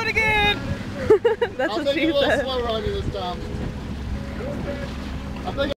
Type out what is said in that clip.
it again! That's I'll what take she it a little said. slower on you this time. I think